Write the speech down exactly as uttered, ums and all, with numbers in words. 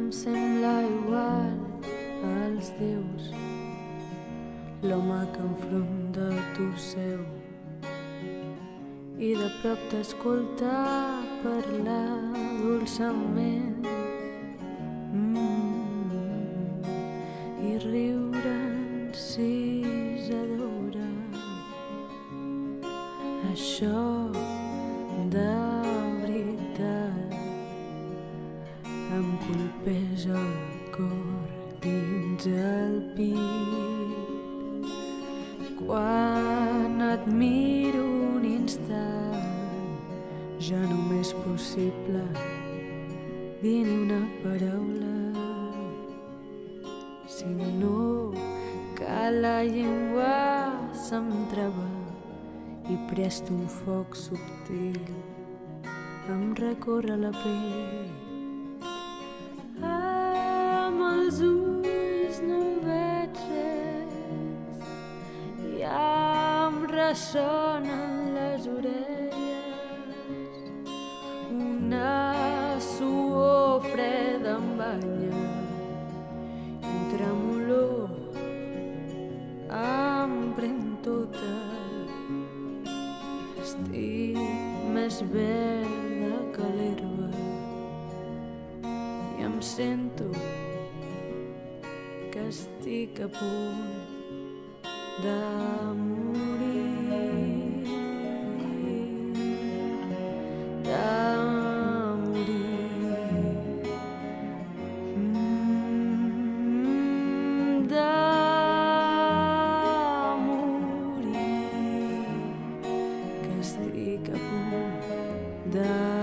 em sembla igual als déus, l'home que enfront de tu seu i de prop t'escolta parlar dolçament mm, i riure'n si s'adora. Això de veritat em colpeja el cor dins el pit quan et miro un instant. Ja no m'és possible dir ni una paraula, sinó que la llengua se'm trava i prest un foc subtil em recorre la pell. Amb els ulls no en veig res i em ressonen les orelles. Una suor freda em banya i un tremolor em pren tota. Estic més verda que l'herba i em sento que estic a punt de morir, de morir, mm, de morir, que estic a punt de